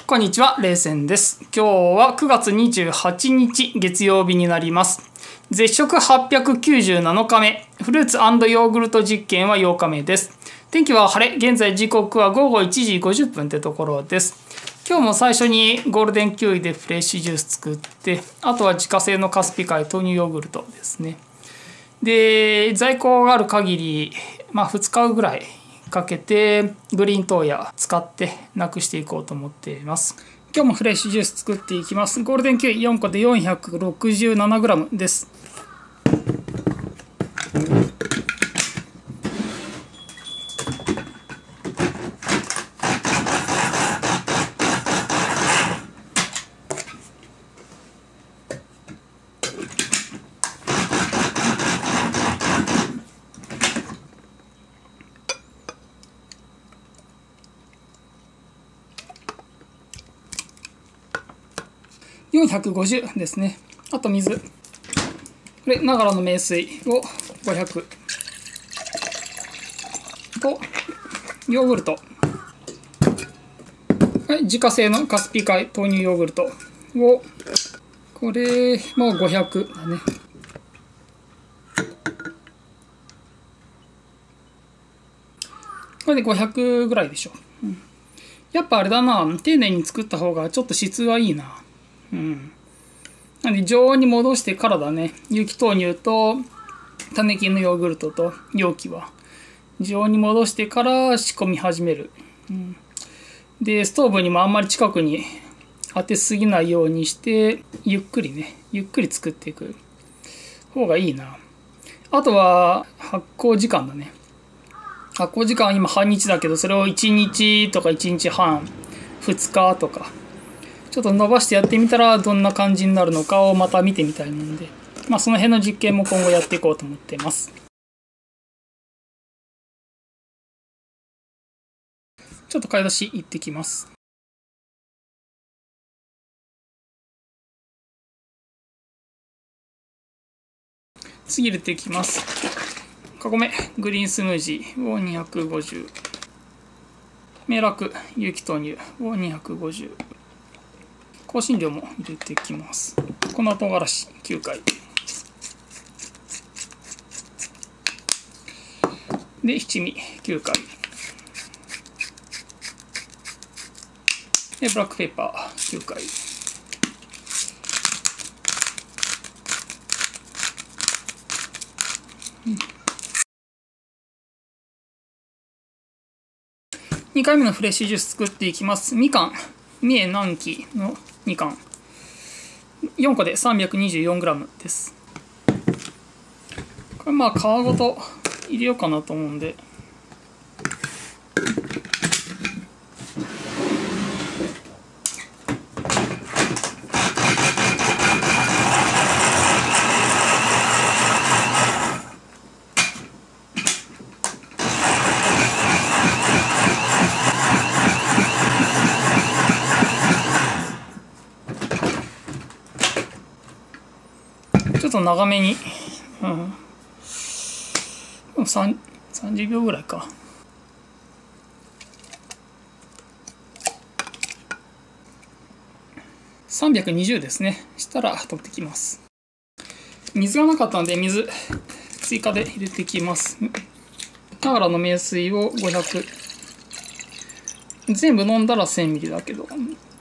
こんにちは、レイセンです。今日は9月28日月曜日になります。絶食897日目、フルーツ&ヨーグルト実験は8日目です。天気は晴れ、現在時刻は午後1時50分ってところです。今日も最初にゴールデンキウイでフレッシュジュース作って、あとは自家製のカスピ海豆乳ヨーグルトですね。で、在庫がある限り、2日ぐらいかけてグリーントーヤ使ってなくしていこうと思っています。今日もフレッシュジュース作っていきます。ゴールデンキウイ4個で 467g です。450ですね。あと水。これ、長良の名水を500。と、ヨーグルト。はい、自家製のカスピ海豆乳ヨーグルトを、これも500だね。これで500ぐらいでしょ。やっぱあれだな、丁寧に作った方がちょっと質はいいな。なんで常温に戻してからだね。有機豆乳と種菌のヨーグルトと容器は常温に戻してから仕込み始める。でストーブにもあんまり近くに当てすぎないようにしてゆっくり作っていく方がいいな。あとは発酵時間だね。発酵時間は今半日だけど、それを1日とか1日半2日とかちょっと伸ばしてやってみたらどんな感じになるのかをまた見てみたいので、その辺の実験も今後やっていこうと思っています。ちょっと買い出し行ってきます。次入れていきます。カゴメグリーンスムージーを250、明楽有機豆乳を250、香辛料も入れていきます。粉唐辛子9回で、七味9回で、ブラックペッパー9回2回目のフレッシュジュース作っていきます。みかん三重南紀のみかん4個で 324g です。これ皮ごと入れようかなと思うんで、ちょっと長めに、30秒ぐらいか。320ですね。したら取ってきます。水がなかったので水追加で入れてきます。長良の名水を500。全部飲んだら 1000ml だけど。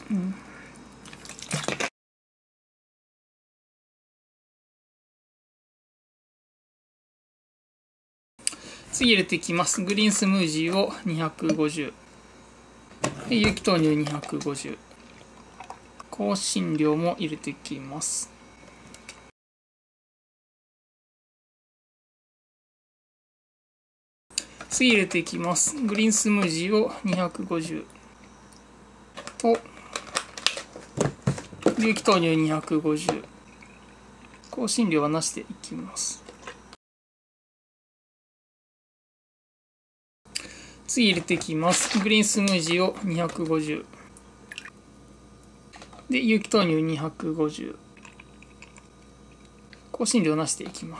次入れていきます。グリーンスムージーを250、有機豆乳250、香辛料も入れていきます。次入れていきます。グリーンスムージーを250と有機豆乳250、香辛料はなしでいきます。次入れていきます。グリーンスムージーを250で、有機豆乳250、香辛料なしでいきます。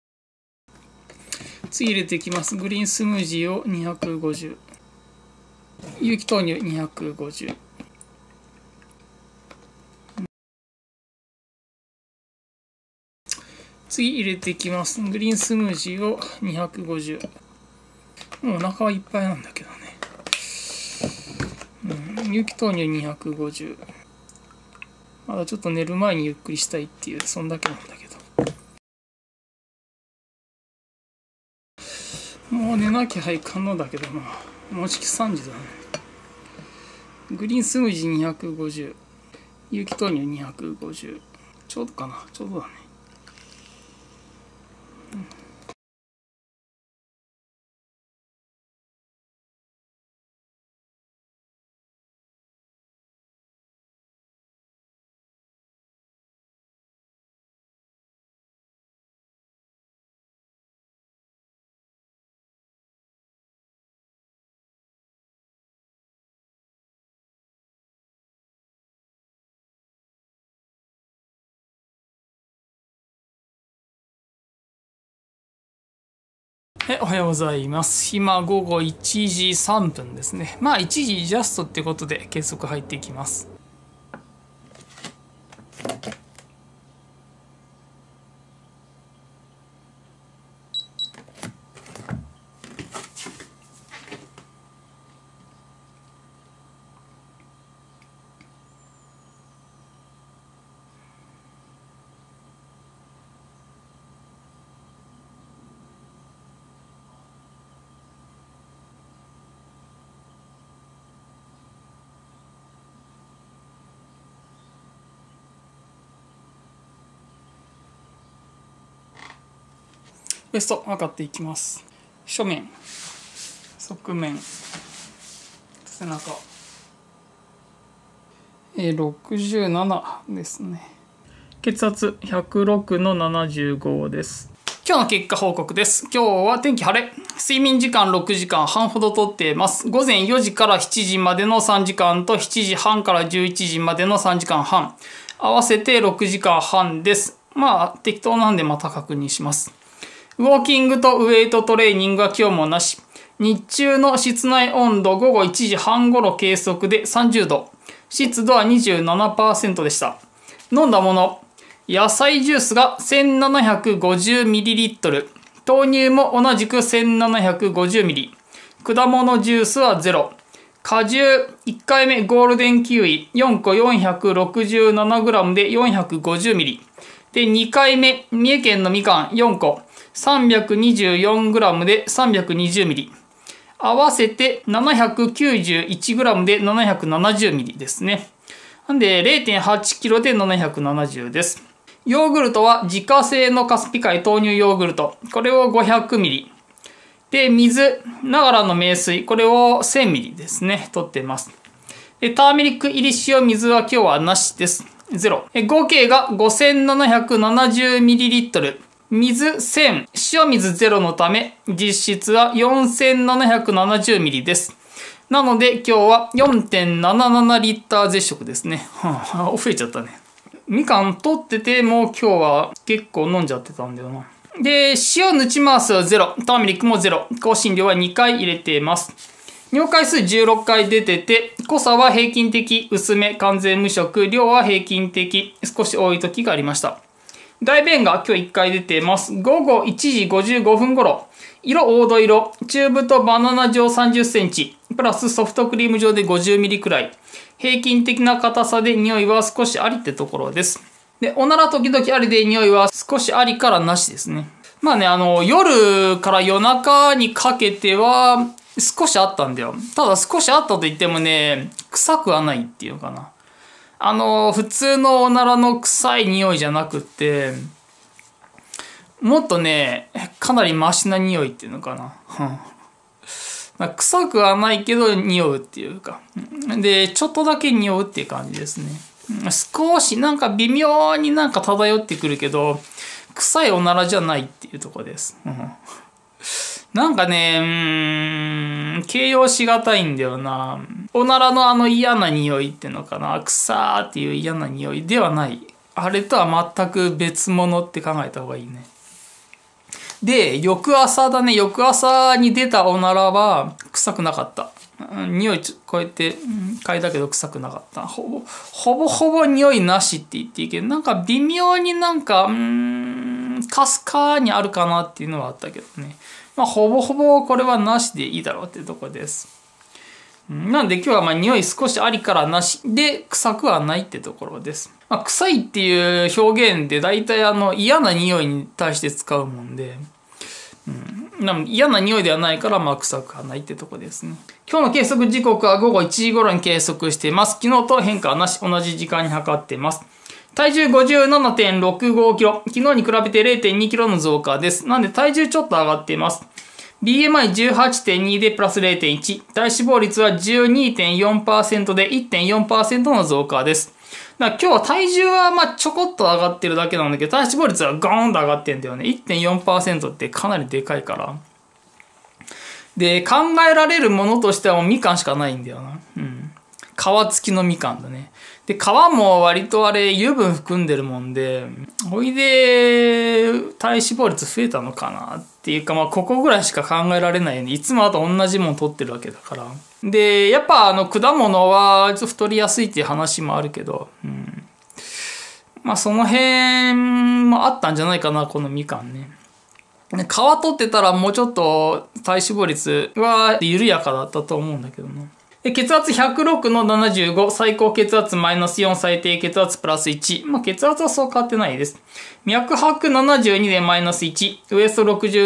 次入れていきます。グリーンスムージーを250 有機豆乳250。次入れていきます。グリーンスムージーを250。もうお腹はいっぱいなんだけどね。有機豆乳250。まだちょっと寝る前にゆっくりしたいっていう、そんだけなんだけど。もう寝なきゃはいかんのだけどな。もうじき3時だね。グリーンスムージー250。有機豆乳250。ちょうどかな。ちょうどだね。おはようございます。今午後1時3分ですね。まあ1時ジャストってことで計測入っていきます。ウエスト測っていきます。正面、側面、背中。67ですね。血圧106の75です。今日の結果報告です。今日は天気晴れ。睡眠時間6時間半ほどとっています。午前4時から7時までの3時間と7時半から11時までの3時間半。合わせて6時間半です。まあ適当なんでまた確認します。ウォーキングとウェイトトレーニングは今日もなし。日中の室内温度午後1時半頃計測で30度。湿度は 27% でした。飲んだもの。野菜ジュースが 1750ml。豆乳も同じく 1750ml。果物ジュースは0。果汁1回目ゴールデンキウイ4個 467g で 450ml。で、2回目三重県のみかん4個。324g で 320ml。合わせて 791g で 770ml ですね。なんで 0.8kg で770です。ヨーグルトは自家製のカスピ海豆乳ヨーグルト。これを 500ml。で、水、ながらの名水。これを 1000ml ですね。取っています。で、ターメリック入り塩水は今日はなしです。0。合計が 5770ml。水1000、塩水0のため、実質は 4770ml です。なので今日は 4.77 リッター絶食ですね。増えちゃったね。みかん取ってても今日は結構飲んじゃってたんだよな。で、塩抜ち回すは0、ターメリックも0、香辛料は2回入れています。尿回数16回出てて、濃さは平均的、薄め、完全無色、量は平均的、少し多い時がありました。大便が今日1回出ています。午後1時55分頃。色黄土色。チューブとバナナ状30センチ。プラスソフトクリーム状で50ミリくらい。平均的な硬さで匂いは少しありってところです。で、おなら時々ありで匂いは少しありからなしですね。まあね、夜から夜中にかけては少しあったんだよ。ただ少しあったと言ってもね、臭くはないっていうかな。普通のおならの臭い匂いじゃなくって、もっとね、かなりマシな匂いっていうのかな。臭くはないけど匂うっていうか。で、ちょっとだけ匂うっていう感じですね。少しなんか微妙になんか漂ってくるけど、臭いおならじゃないっていうところです。なんかね、形容しがたいんだよな。おならの嫌な匂いってのかな。臭ーっていう嫌な匂いではない。あれとは全く別物って考えた方がいいね。で、翌朝だね。翌朝に出たおならは臭くなかった。 匂いこうやって嗅いだけど臭くなかった。ほぼ匂いなしって言っていいけど、なんか微妙になんか、かすかにあるかなっていうのはあったけどね。まあ、ほぼこれはなしでいいだろうっていうところです。なんで今日はまあ匂い少しありからなしで臭くはないってところです。まあ、臭いっていう表現で大体嫌な匂いに対して使うもんで、嫌な匂いではないからまあ臭くはないってとこですね。今日の計測時刻は午後1時頃に計測しています。昨日と変化はなし、同じ時間に測っています。体重 57.65 キロ。昨日に比べて 0.2 キロの増加です。なんで体重ちょっと上がっています。BMI18.2 でプラス 0.1。体脂肪率は 12.4% で 1.4% の増加です。だから今日は体重はまあちょこっと上がってるだけなんだけど、体脂肪率はゴーンと上がってんだよね。1.4% ってかなりでかいから。で、考えられるものとしてはもうみかんしかないんだよな。皮付きのみかんだね。で、皮も割とあれ油分含んでるもんで、おいで体脂肪率増えたのかなっていうか、まあここぐらいしか考えられないよね。いつもと同じもん取ってるわけだから。で、やっぱ果物は太りやすいっていう話もあるけど、まあその辺もあったんじゃないかな、このみかんね。皮取ってたらもうちょっと体脂肪率は緩やかだったと思うんだけどな。血圧106の75、最高血圧マイナス4、最低血圧プラス1。まあ、血圧はそう変わってないです。脈拍72でマイナス1、ウエスト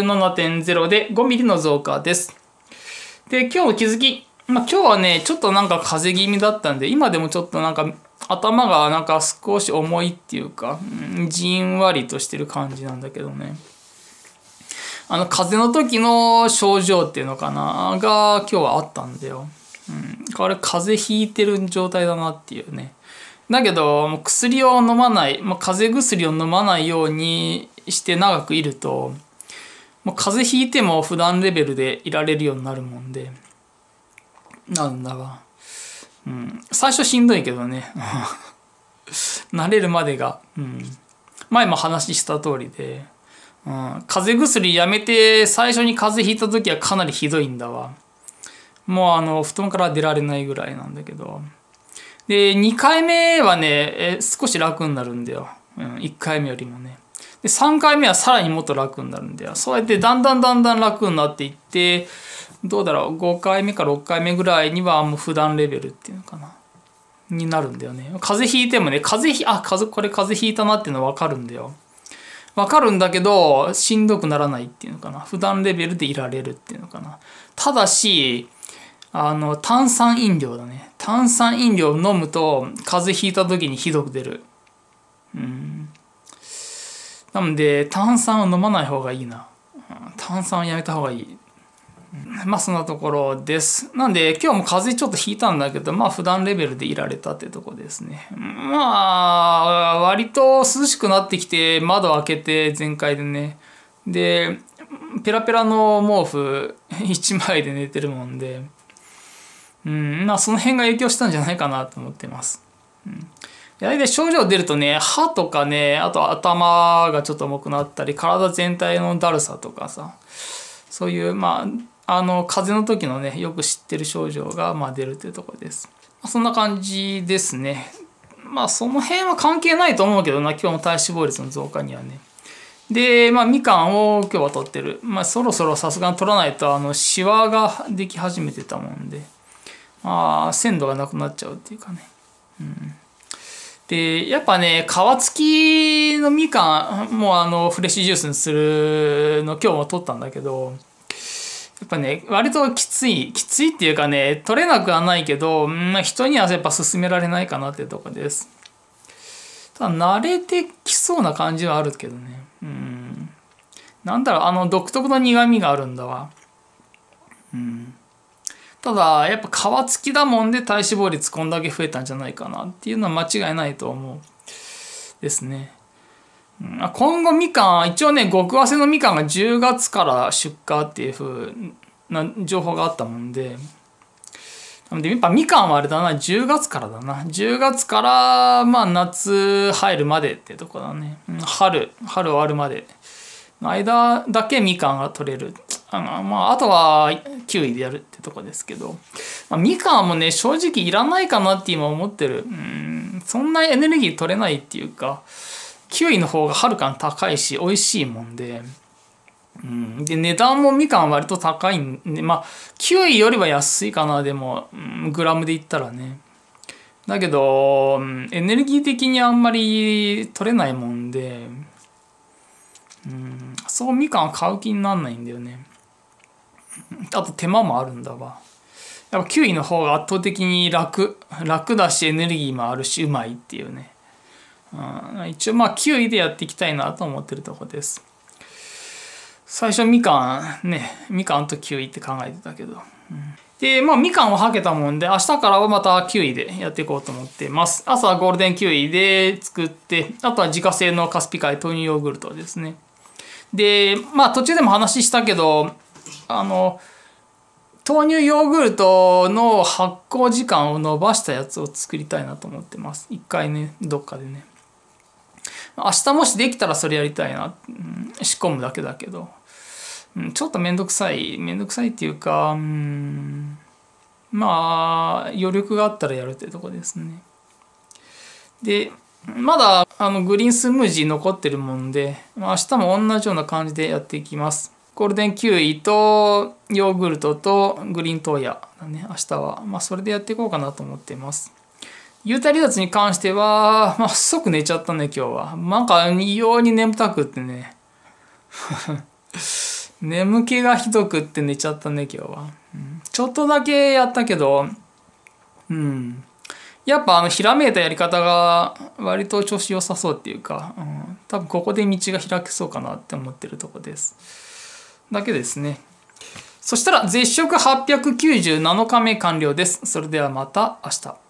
67.0 で5ミリの増加です。で、今日の気づき。まあ、今日はね、ちょっとなんか風邪気味だったんで、今でもちょっとなんか頭がなんか少し重いっていうか、じんわりとしてる感じなんだけどね。風邪の時の症状っていうのかなが今日はあったんだよ。これ風邪ひいてる状態だなっていうね。だけど薬を飲まない、風邪薬を飲まないようにして長くいると、風邪ひいても普段レベルでいられるようになるもんで、なんだわ。最初しんどいけどね。慣れるまでが、前も話した通りで、風邪薬やめて最初に風邪ひいた時はかなりひどいんだわ。もう布団から出られないぐらいなんだけど。で、2回目はね、少し楽になるんだよ。1回目よりもね。で、3回目はさらにもっと楽になるんだよ。そうやってだんだん楽になっていって、どうだろう、5回目か6回目ぐらいにはもう普段レベルっていうのかな。になるんだよね。風邪ひいてもね、これ風邪ひいたなっていうの分かるんだよ。分かるんだけど、しんどくならないっていうのかな。普段レベルでいられるっていうのかな。ただし、炭酸飲料だね。炭酸飲料を飲むと風邪ひいた時にひどく出る。なので炭酸を飲まない方がいいな。炭酸をやめた方がいい。まあそんなところです。なんで今日も風邪ちょっとひいたんだけど、まあ普段レベルでいられたってとこですね。まあ割と涼しくなってきて窓開けて全開でね。で、ペラペラの毛布1枚で寝てるもんで、まあその辺が影響したんじゃないかなと思ってます。大体症状出るとね、歯とかね、あと頭がちょっと重くなったり、体全体のだるさとかさ、そういう風邪の時のね、よく知ってる症状が出るというところです。そんな感じですね。その辺は関係ないと思うけどな、今日の体脂肪率の増加にはね。で、みかんを今日は取ってる。そろそろさすがに取らないとシワができ始めてたもんで、鮮度がなくなっちゃうっていうかね。で、やっぱね、皮付きのみかんもフレッシュジュースにするの今日も取ったんだけど、やっぱね、割ときついっていうかね、取れなくはないけど、人にはやっぱ勧められないかなっていうところです。ただ慣れてきそうな感じはあるけどね。なんだろう、独特の苦味があるんだわ。ただやっぱ皮付きだもんで体脂肪率こんだけ増えたんじゃないかなっていうのは間違いないと思うですね。今後みかん一応ね、極早生のみかんが10月から出荷っていう風な情報があったもんで、なのでやっぱみかんはあれだな、10月からだな、10月から夏入るまでってとこだね。春終わるまでの間だけみかんが取れる。 あとはキウイでやるってとこですけど、みかんもね、正直いらないかなって今思ってる。そんなエネルギー取れないっていうか、キウイの方がはるかに高いし、美味しいもんで、で、値段もみかん割と高いんで、キウイよりは安いかな、でも、グラムで言ったらね。だけど、エネルギー的にあんまり取れないもんで、そうみかん買う気にならないんだよね。あと手間もあるんだわ。やっぱキウイの方が圧倒的に楽だしエネルギーもあるしうまいっていうね。一応キウイでやっていきたいなと思ってるとこです。最初みかんとキウイって考えてたけど。で、みかんをはけたもんで、明日からはまたキウイでやっていこうと思っています。朝はゴールデンキウイで作って、あとは自家製のカスピ海豆乳ヨーグルトですね。で、途中でも話したけど、豆乳ヨーグルトの発酵時間を伸ばしたやつを作りたいなと思ってます。一回ね、どっかでね。明日もしできたらそれやりたいな。仕込むだけだけど。ちょっとめんどくさいっていうか、余力があったらやるってとこですね。で、まだグリーンスムージー残ってるもんで、明日も同じような感じでやっていきます。ゴールデンキウイとヨーグルトとグリーントーヤだね、明日は。それでやっていこうかなと思っています。幽体離脱に関しては、即寝ちゃったね、今日は。異様に眠たくってね。眠気がひどくって寝ちゃったね、今日は。ちょっとだけやったけど、やっぱひらめいたやり方が割と調子良さそうっていうか、多分ここで道が開けそうかなって思ってるとこです。だけですね。そしたら絶食897日目完了です。それではまた明日。